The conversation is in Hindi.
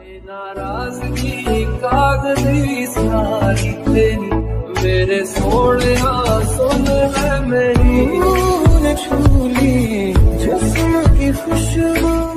नाराजगी कागजी सारी तेरी मेरे सोने सुन ले मेरी छू ली जिस्म की खुशबू